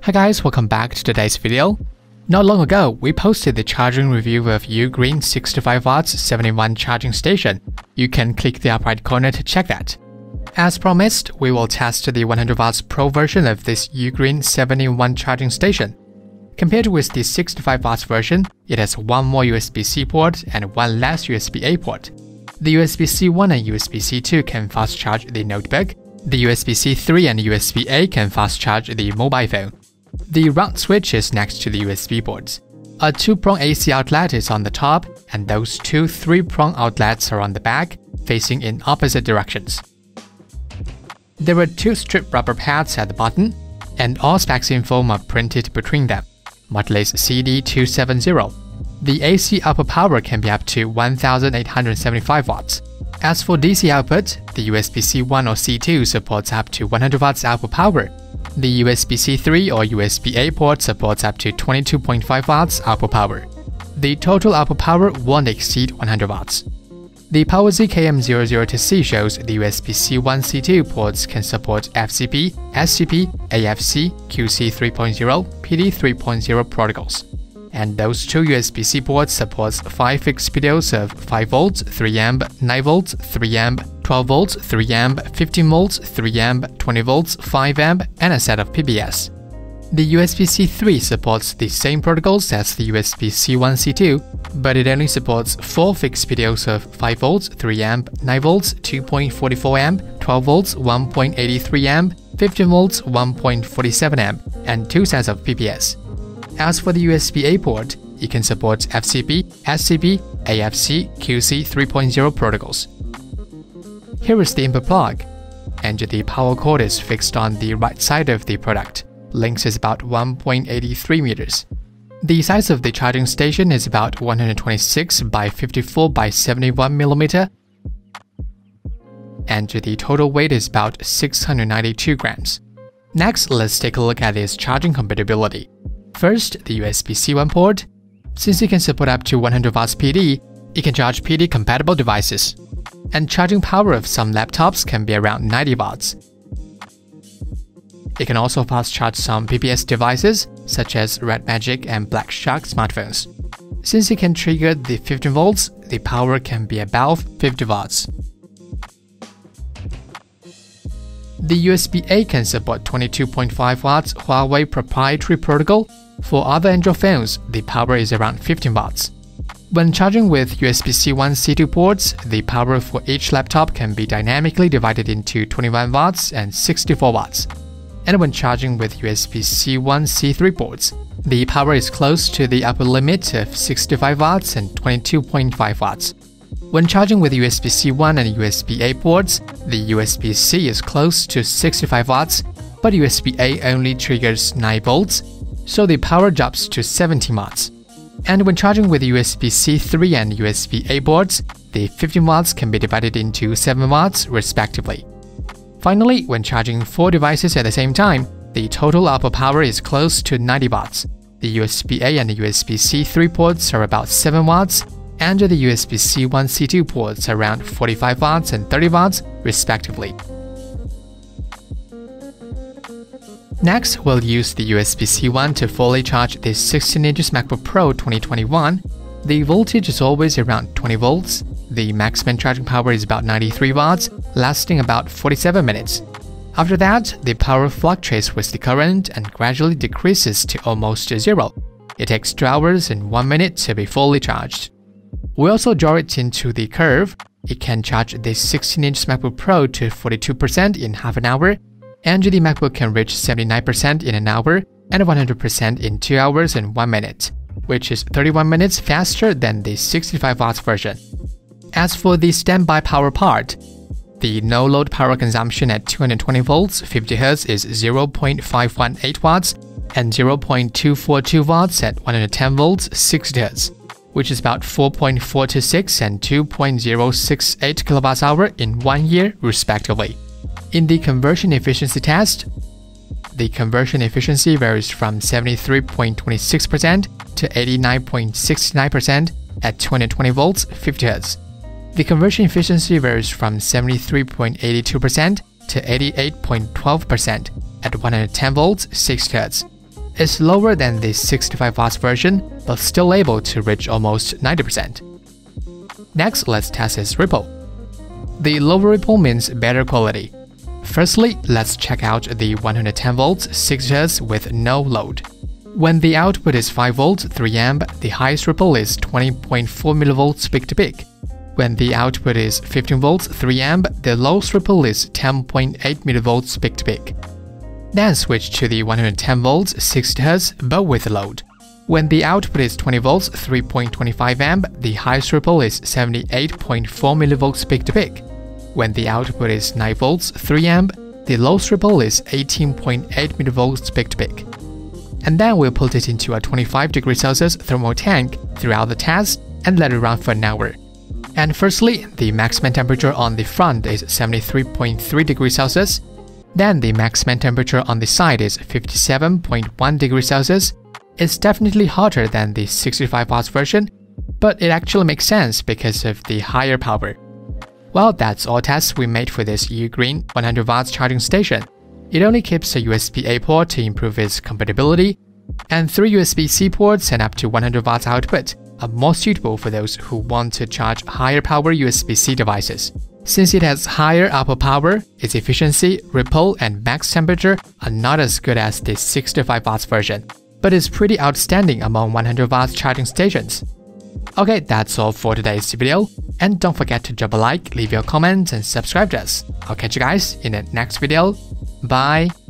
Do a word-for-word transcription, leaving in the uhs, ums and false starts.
Hi guys, welcome back to today's video. Not long ago, we posted the charging review of Ugreen sixty-five watts seventy-one charging station. You can click the up right corner to check that. As promised, we will test the one hundred watts Pro version of this Ugreen seventy-one charging station. Compared with the sixty-five watts version, it has one more U S B C port and one less U S B A port. The U S B C one and U S B C two can fast charge the notebook. The U S B C three and U S B A can fast charge the mobile phone. The round switch is next to the U S B ports. A two-prong A C outlet is on the top, and those two three-prong outlets are on the back, facing in opposite directions. There are two strip rubber pads at the bottom, and all specs info are printed between them. Model is C D two seventy. The A C output power can be up to one thousand eight hundred seventy-five watts. As for D C output, the U S B C one or C two supports up to one hundred watts output power. The U S B C three or U S B A port supports up to twenty-two point five watts output power. The total output power won't exceed one hundred watts. The PowerZ K M zero zero two C shows the U S B C one C two ports can support F C P, S C P, A F C, Q C three point zero, P D three point zero protocols. And those two U S B C ports supports five fixed P D Os of five volts, three amp, nine volts, three amp, twelve volts, three amp, fifteen volts, three amp, twenty volts, five amp, and a set of P B S. The U S B C three supports the same protocols as the U S B C one C two, but it only supports four fixed P D Os of five volts, three amp, nine volts, two point four four amp, twelve volts, one point eight three amp, fifteen volts, one point four seven amp, and two sets of P B S. As for the U S B A port, it can support F C P, S C P, A F C, Q C three point zero protocols. Here is the input plug, and the power cord is fixed on the right side of the product. Length is about one point eight three meters. The size of the charging station is about one hundred twenty-six by fifty-four by seventy-one millimeter, and the total weight is about six hundred ninety-two grams. Next, let's take a look at its charging compatibility. First, the U S B C one port. Since it can support up to one hundred watts P D, it can charge P D-compatible devices. And charging power of some laptops can be around ninety watts. It can also fast charge some P B S devices, such as Red Magic and Black Shark smartphones. Since it can trigger the fifteen volts, the power can be above fifty watts. The U S B A can support twenty-two point five watts Huawei proprietary protocol. For other Android phones, the power is around fifteen watts. When charging with U S B C one C two ports, the power for each laptop can be dynamically divided into twenty-one watts and sixty-four watts. And when charging with U S B C one C three ports, the power is close to the upper limit of sixty-five watts and twenty-two point five watts. When charging with U S B C one and U S B A ports, the U S B C is close to sixty-five watts, but U S B A only triggers nine volts, so the power drops to seventeen watts. And when charging with U S B C three and U S B A ports, the fifteen watts can be divided into seven watts respectively. Finally, when charging four devices at the same time, the total output power is close to ninety watts. The U S B A and U S B C three ports are about seven watts, and the U S B C one C two ports are around forty-five watts and thirty watts respectively. Next, we'll use the U S B C one to fully charge this sixteen inch MacBook Pro twenty twenty-one. The voltage is always around twenty volts. The maximum charging power is about ninety-three watts, lasting about forty-seven minutes. After that, the power fluctuates with the current and gradually decreases to almost zero. It takes two hours and one minute to be fully charged. We also draw it into the curve. It can charge this sixteen inch MacBook Pro to forty-two percent in half an hour, and the MacBook can reach seventy-nine percent in an hour and one hundred percent in two hours and one minute, which is thirty-one minutes faster than the sixty-five watts version. As for the standby power part, the no-load power consumption at two hundred twenty volts fifty hertz is zero point five one eight watts and zero point two four two watts at one hundred ten volts sixty hertz, which is about four point four two six and two point zero six eight kilowatts hour in one year respectively. In the conversion efficiency test, the conversion efficiency varies from seventy-three point two six percent to eighty-nine point six nine percent at two hundred twenty volts fifty hertz. The conversion efficiency varies from seventy-three point eight two percent to eighty-eight point one two percent at one hundred ten volts sixty hertz. It's lower than the sixty-five watts version, but still able to reach almost ninety percent. Next, let's test its ripple. The lower ripple means better quality. Firstly, let's check out the one hundred ten volts sixty hertz with no load. When the output is five volts three amp, the highest ripple is twenty point four millivolts peak to peak. When the output is fifteen volts three amp, the lowest ripple is ten point eight millivolts peak to peak. Then switch to the one hundred ten volts sixty hertz but with load. When the output is twenty volts three point two five amp, the highest ripple is seventy-eight point four millivolts peak to peak. When the output is nine volts three amp, the lowest ripple is eighteen point eight millivolts peak to peak. And then we'll put it into a twenty-five degrees Celsius thermal tank throughout the test and let it run for an hour. And firstly, the maximum temperature on the front is seventy-three point three degrees Celsius. Then the maximum temperature on the side is fifty-seven point one degrees Celsius. It's definitely hotter than the sixty-five watts version, but it actually makes sense because of the higher power. Well, that's all tests we made for this Ugreen one hundred watts charging station. It only keeps a U S B A port to improve its compatibility, and three U S B C ports and up to one hundred watts output are more suitable for those who want to charge higher power U S B C devices. Since it has higher output power, its efficiency, ripple, and max temperature are not as good as the sixty-five watts version, but it's pretty outstanding among one hundred watts charging stations. Okay, that's all for today's video, and don't forget to drop a like, leave your comments, and subscribe to us. I'll catch you guys in the next video. Bye!